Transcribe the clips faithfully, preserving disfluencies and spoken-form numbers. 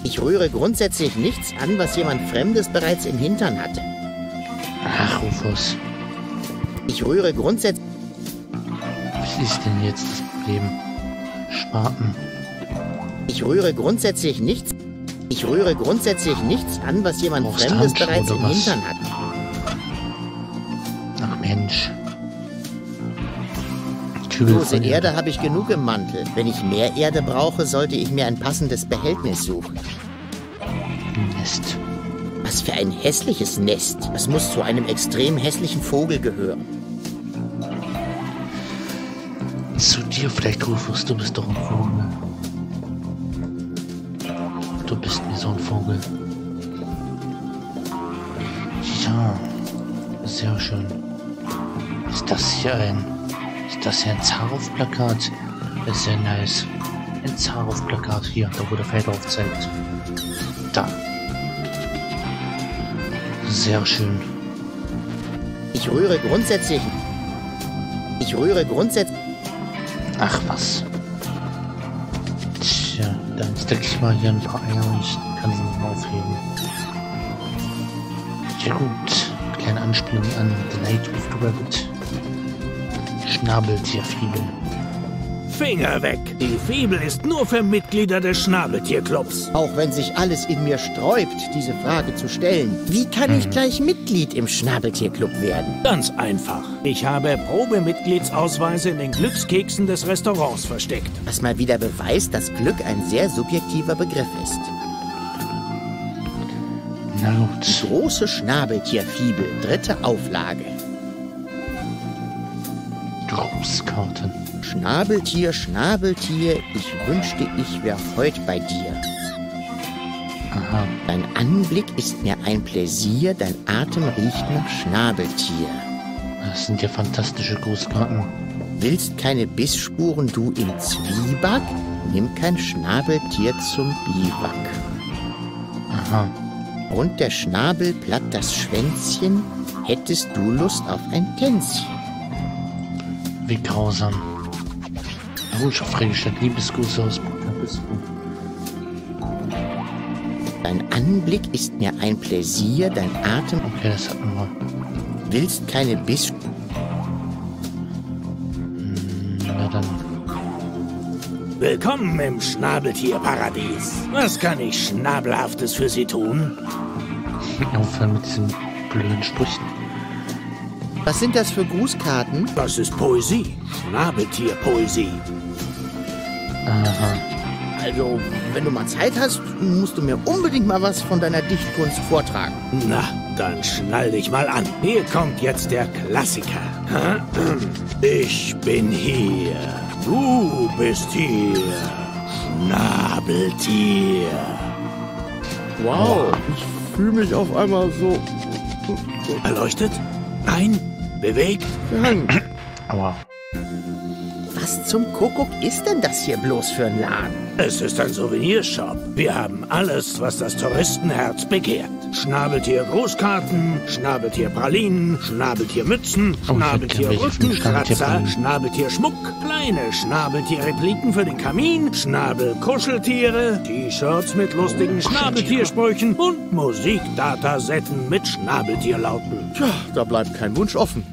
Ich rühre grundsätzlich nichts an, was jemand Fremdes bereits im Hintern hatte. Ach, Rufus. Ich rühre grundsätzlich... Was ist denn jetzt das Problem? Spaten. Ich rühre grundsätzlich nichts... Ich rühre grundsätzlich nichts an, was jemand Brauchst Fremdes Handschuhe bereits oder im was? Hintern hatte. Ach Mensch. Lose Erde habe ich genug im Mantel. Wenn ich mehr Erde brauche, sollte ich mir ein passendes Behältnis suchen. Nest. Was für ein hässliches Nest. Das muss zu einem extrem hässlichen Vogel gehören. Zu dir vielleicht, Rufus, du bist doch ein Vogel. Du bist wie so ein Vogel. Ja, sehr schön. Ist das hier ein... Ist das hier ein Zarow-Plakat? Das ist sehr nice. Ein Zarow-Plakat. Hier, da wo der Feld aufzeigt. Da. Sehr schön. Ich rühre grundsätzlich... Ich rühre grundsätzlich... Ach was. Tja, dann stecke ich mal hier ein paar Eier und ich kann sie aufheben. Ja gut. Kleine Anspielung an The Night of the Rabbit. Schnabeltierfibel. Finger weg! Die Fibel ist nur für Mitglieder des Schnabeltierclubs. Auch wenn sich alles in mir sträubt, diese Frage zu stellen. Wie kann ich gleich Mitglied im Schnabeltierclub werden? Ganz einfach. Ich habe Probemitgliedsausweise in den Glückskeksen des Restaurants versteckt. Was mal wieder beweist, dass Glück ein sehr subjektiver Begriff ist. Na gut. Die große Schnabeltierfibel, dritte Auflage. Grußkarten. Schnabeltier, Schnabeltier, ich wünschte, ich wär heut bei dir. Aha. Dein Anblick ist mir ein Pläsier, dein Atem riecht nach Schnabeltier. Das sind ja fantastische Grußkarten. Willst keine Bissspuren, du im Zwieback? Nimm kein Schnabeltier zum Biwak. Aha. Und der Schnabel platt das Schwänzchen, hättest du Lust auf ein Tänzchen. Wie grausam. Errungenschaft freigestellt. Liebesgrüße aus Budapest. Dein Anblick ist mir ein Pläsier, dein Atem... Okay, das hatten wir. Willst keine Biss... Hm, na dann. Willkommen im Schnabeltierparadies. Was kann ich Schnabelhaftes für Sie tun? Aufhören mit diesen blöden Sprüchen. Was sind das für Grußkarten? Das ist Poesie. Schnabeltierpoesie. Aha. Also, wenn du mal Zeit hast, musst du mir unbedingt mal was von deiner Dichtkunst vortragen. Na, dann schnall dich mal an. Hier kommt jetzt der Klassiker. Ich bin hier. Du bist hier. Schnabeltier. Wow, ich fühle mich auf einmal so... so Erleuchtet? Nein? Bewegt? gehangen. Aua. Was zum Kuckuck ist denn das hier bloß für ein Laden? Es ist ein Souvenirshop. Wir haben alles, was das Touristenherz begehrt. Schnabeltier-Grußkarten, Schnabeltier-Pralinen, Schnabeltier-Mützen, Oh, ich hätte gern welche von Schnabeltier-Rückenkratzer, Schnabeltier-Pralinen. Schnabeltier-Schmuck, kleine Schnabeltier-Repliken für den Kamin, Schnabel-Kuscheltiere, T-Shirts mit lustigen Schnabeltiersprüchen und Musikdatasetten mit Schnabeltierlauten. Tja, da bleibt kein Wunsch offen.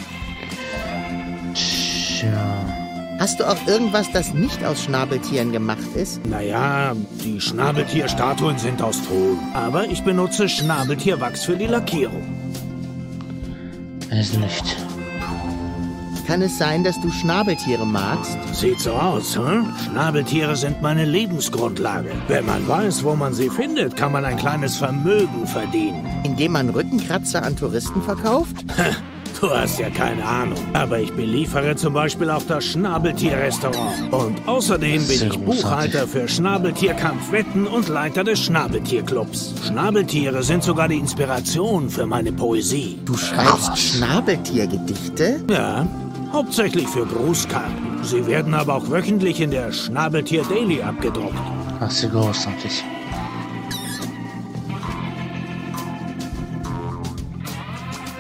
Tja. Hast du auch irgendwas, das nicht aus Schnabeltieren gemacht ist? Naja, die Schnabeltierstatuen sind aus Ton. Aber ich benutze Schnabeltierwachs für die Lackierung. Weiß nicht. Kann es sein, dass du Schnabeltiere magst? Sieht so aus, hm? Schnabeltiere sind meine Lebensgrundlage. Wenn man weiß, wo man sie findet, kann man ein kleines Vermögen verdienen. Indem man Rückenkratzer an Touristen verkauft? Du hast ja keine Ahnung. Aber ich beliefere zum Beispiel auch das Schnabeltier-Restaurant. Und außerdem bin Sehr ich großartig. Buchhalter für Schnabeltierkampfwetten und Leiter des Schnabeltierclubs. Schnabeltiere sind sogar die Inspiration für meine Poesie. Du schreibst Schnabeltiergedichte? Ja, hauptsächlich für Grußkarten. Sie werden aber auch wöchentlich in der Schnabeltier Daily abgedruckt. Das ist großartig.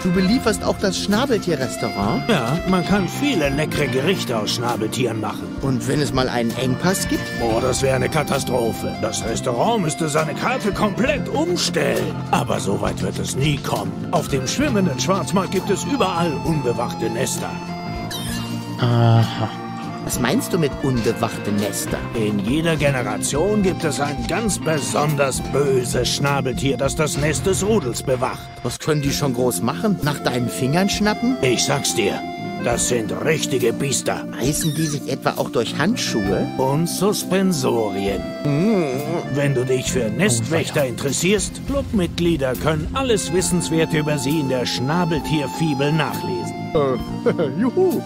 Du belieferst auch das Schnabeltier-Restaurant? Ja, man kann viele leckere Gerichte aus Schnabeltieren machen. Und wenn es mal einen Engpass gibt? Oh, das wäre eine Katastrophe. Das Restaurant müsste seine Karte komplett umstellen. Aber so weit wird es nie kommen. Auf dem schwimmenden Schwarzmarkt gibt es überall unbewachte Nester. Aha. Was meinst du mit unbewachte Nester? In jeder Generation gibt es ein ganz besonders böses Schnabeltier, das das Nest des Rudels bewacht. Was können die schon groß machen? Nach deinen Fingern schnappen? Ich sag's dir, das sind richtige Biester. Reißen die sich etwa auch durch Handschuhe? Und Suspensorien. Wenn du dich für Nestwächter interessierst, Clubmitglieder können alles Wissenswerte über sie in der Schnabeltierfibel nachlesen. Äh, juhu.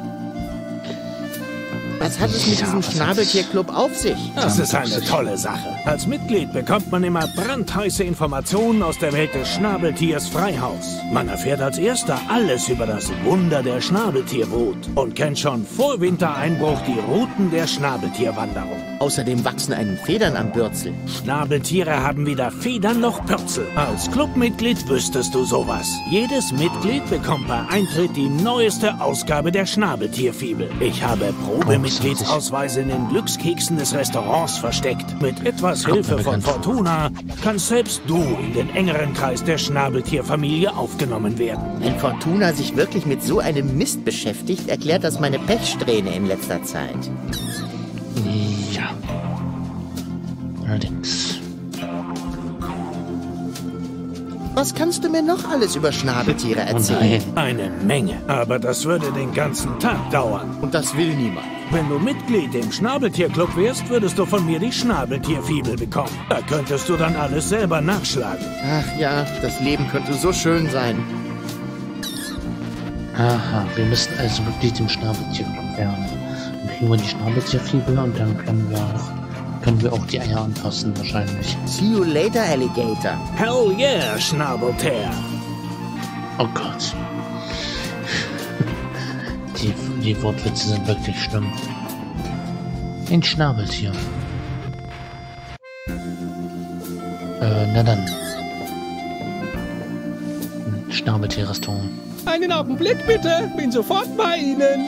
Was hat es mit Ja, diesem was Schnabeltierclub auf sich? Das ist eine tolle Sache. Als Mitglied bekommt man immer brandheiße Informationen aus der Welt des Schnabeltiers Freihaus. Man erfährt als Erster alles über das Wunder der Schnabeltierbrut und kennt schon vor Wintereinbruch die Routen der Schnabeltierwanderung. Außerdem wachsen einem Federn am Bürzel. Schnabeltiere haben weder Federn noch Pürzel. Als Clubmitglied wüsstest du sowas. Jedes Mitglied bekommt bei Eintritt die neueste Ausgabe der Schnabeltierfibel. Ich habe Probemitgliedsausweise in den Glückskeksen des Restaurants versteckt. Mit etwas Hilfe von Fortuna kannst selbst du in den engeren Kreis der Schnabeltierfamilie aufgenommen werden. Wenn Fortuna sich wirklich mit so einem Mist beschäftigt, erklärt das meine Pechsträhne in letzter Zeit. Ja. Allerdings. Was kannst du mir noch alles über Schnabeltiere Oh erzählen? nein. Eine Menge, aber das würde den ganzen Tag dauern. Und das will niemand. Wenn du Mitglied im Schnabeltierclub wärst, würdest du von mir die Schnabeltierfibel bekommen. Da könntest du dann alles selber nachschlagen. Ach ja, das Leben könnte so schön sein. Aha, wir müssen also Mitglied im Schnabeltierclub werden. Dann kriegen wir die Schnabeltierfibel und dann können wir auch, können wir auch die Eier anpassen wahrscheinlich. See you later, Alligator. Hell yeah, Schnabeltier. Oh Gott. Die, die Wortwitze sind wirklich schlimm. Ein Schnabeltier. Äh, na dann. Ein Schnabeltier-Restaurant. Einen Augenblick bitte, bin sofort bei Ihnen.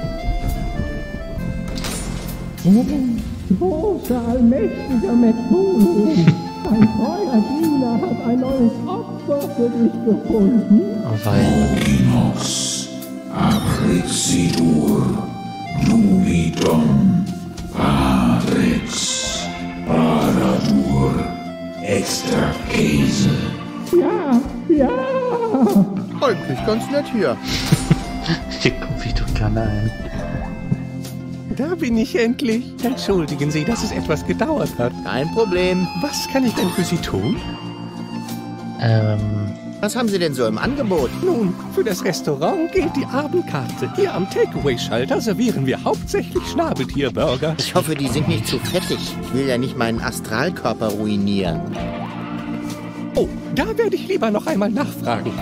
Oh, großer, allmächtiger Methulo, ein treuer Diener hat ein neues Opfer für dich gefunden. Oh, weil. Okinos, Abrixidur, Nubidon, Padrix, Paradur, Extra Käse. Ja, ja. Eigentlich ganz nett hier. Hier guck ich doch gerne ein. Da bin ich endlich. Entschuldigen Sie, dass es etwas gedauert hat. Kein Problem. Was kann ich denn für Sie tun? Ähm. Was haben Sie denn so im Angebot? Nun, für das Restaurant gilt die Abendkarte. Hier am Takeaway-Schalter servieren wir hauptsächlich Schnabeltierburger. Ich hoffe, die sind nicht zu fettig. Ich will ja nicht meinen Astralkörper ruinieren. Oh, da werde ich lieber noch einmal nachfragen.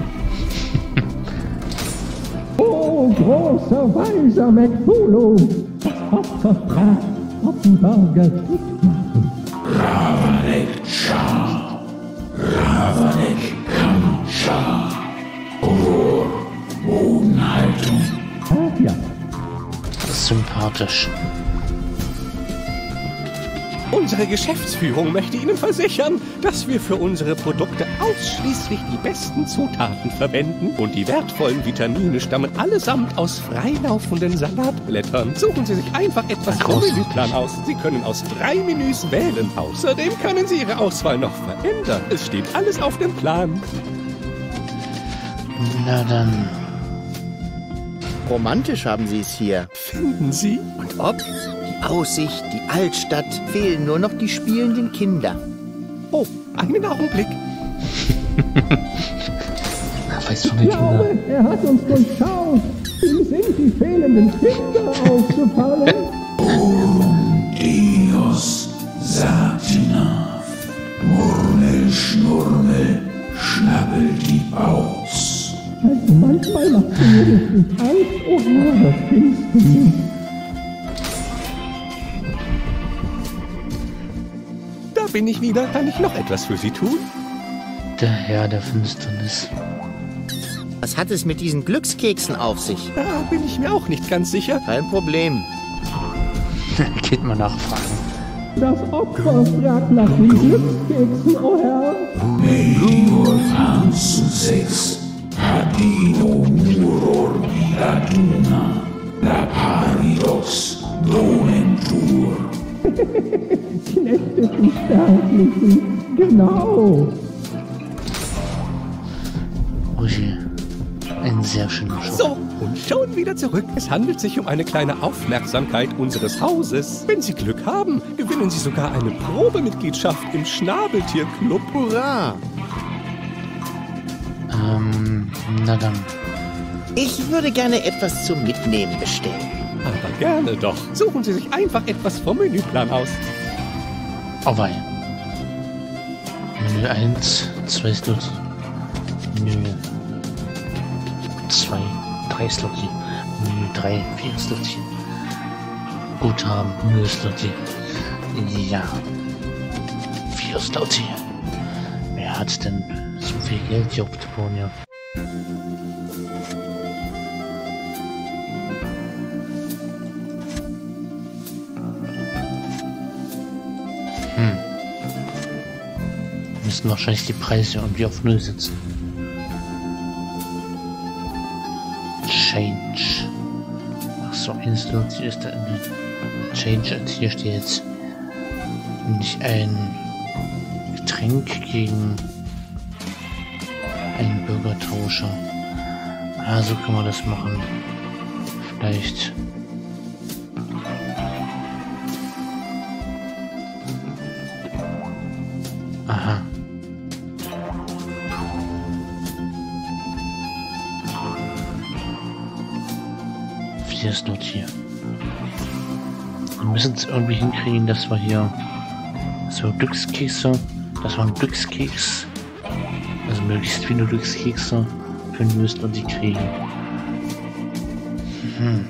Oh, großer, weiser McFulo, das Opfer fragt, ob die Burger dick machen. Ravanek Cha, Ravanek Kamcha, Ohr, Bodenhaltung. Ach ja, Das ist sympathisch. unsere Geschäftsführung möchte Ihnen versichern, dass wir für unsere Produkte ausschließlich die besten Zutaten verwenden und die wertvollen Vitamine stammen allesamt aus freilaufenden Salatblättern. Suchen Sie sich einfach etwas Na, vom großartig. Menüplan aus. Sie können aus drei Menüs wählen. Außerdem können Sie Ihre Auswahl noch verändern. Es steht alles auf dem Plan. Na dann. Romantisch haben Sie es hier. Finden Sie? Und ob? Die Aussicht, die Altstadt, fehlen nur noch die spielenden Kinder. Oh, einen Augenblick. Na, weiß von den Kindern. er hat uns durchschaut. Ihm sind die fehlenden Kinder aufgefallen. Dios Satinaf, Murmel, Schnurmel, Schnabbel die Baus. Also manchmal macht sie mir richtig Angst. Oh Herr, das Finsternis. Da bin ich wieder. Kann ich noch etwas für Sie tun? Der Herr der Finsternis. Was hat es mit diesen Glückskeksen auf sich? Da bin ich mir auch nicht ganz sicher. Kein Problem. Geht mal nachfragen. Das Opfer fragt nach den Glückskeksen, o Herr. Meilor Ansusex, Adino Muror Viaduna, La Paridos, Donentur. Knechte des Sterblichen, genau. Ui, ein sehr schöner Show. So, und schon wieder zurück. Es handelt sich um eine kleine Aufmerksamkeit unseres Hauses. Wenn Sie Glück haben, gewinnen Sie sogar eine Probemitgliedschaft im Schnabeltierclub. Hurra! Ähm, na dann. Ich würde gerne etwas zum Mitnehmen bestellen. Aber gerne doch. Suchen Sie sich einfach etwas vom Menüplan aus. Auweih. Menü eins, zwei Slots. Menü zwei, drei Slots. Menü drei, vier Slots. Guthaben, null Slots. Ja. vier Slots. Wer hat denn so viel Geld hier auf der Bohne? Hm. Wir müssen wahrscheinlich die Preise irgendwie auf Null setzen. Change. Achso, Instant ist da Change. Und hier steht jetzt nicht ein Getränk gegen einen Bürgertauscher. Also kann man das machen. Vielleicht. Aha. Vier ist dort hier. Wir müssen es irgendwie hinkriegen, dass wir hier so Glückskekse, das war ein Glückskeks, also möglichst viele Glückskekse für den Löst und die kriegen. Hm.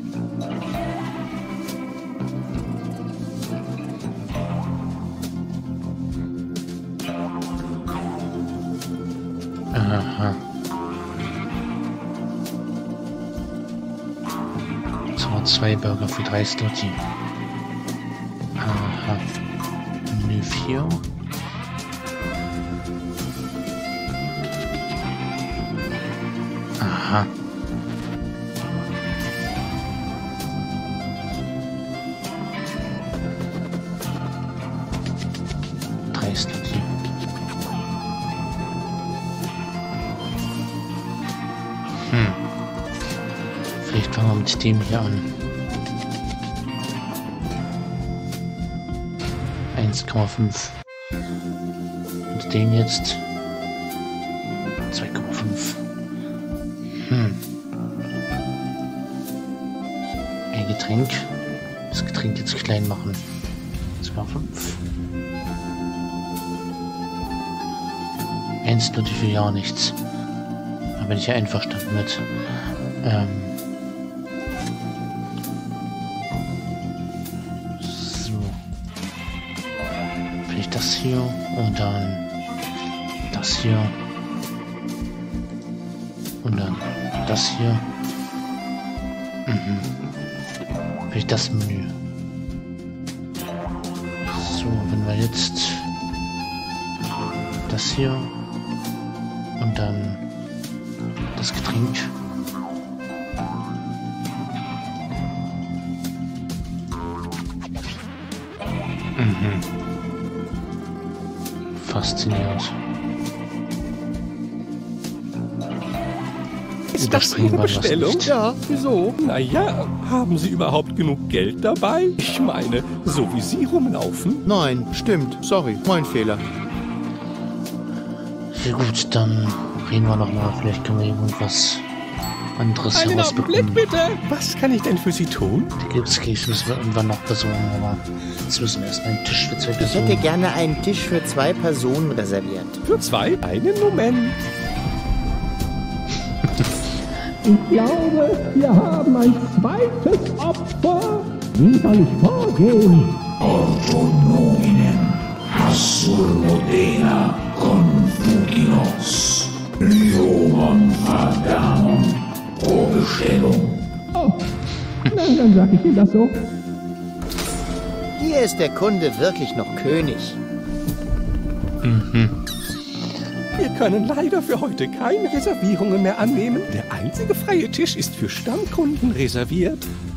Aha. So, zwei Burger für drei Slotti. Aha. Menü vier. Aha. Drei Slotti. Hm. Vielleicht fangen wir mit dem hier an. eins Komma fünf. Und den jetzt zwei Komma fünf. Hm. Ein Getränk. Das Getränk jetzt klein machen. zwei Komma fünf. eins tut für ja nichts. Da bin ich ja einverstanden mit. Ähm. So. Vielleicht das hier und dann das hier. Und dann das hier. Mhm. Vielleicht das Menü. So, wenn wir jetzt das hier und dann das Getränk. Mhm. Faszinierend. Ist das Ihre Bestellung? Ja, wieso? Naja, haben Sie überhaupt genug Geld dabei? Ich meine, so wie Sie rumlaufen. Nein, stimmt. Sorry, mein Fehler. Ja gut, dann reden wir nochmal. Vielleicht können wir irgendwas anderes Einen Augenblick, herausbekommen. bitte. Was kann ich denn für Sie tun? Die Glückskeks müssen wir irgendwann noch besorgen, aber jetzt müssen wir erstmal einen Tisch für zwei Ich Personen. hätte gerne einen Tisch für zwei Personen reserviert. Für zwei? Einen Moment. Ich glaube, wir haben ein zweites Opfer. Wie soll ich vorgehen? Ordo nominem, Hassur Modena, Confuginos, Lioma von Verdammt. Pro Bestellung. Oh, na, dann sag ich ihm das so. Hier ist der Kunde wirklich noch König. Mhm. Wir können leider für heute keine Reservierungen mehr annehmen. Der einzige freie Tisch ist für Stammkunden reserviert.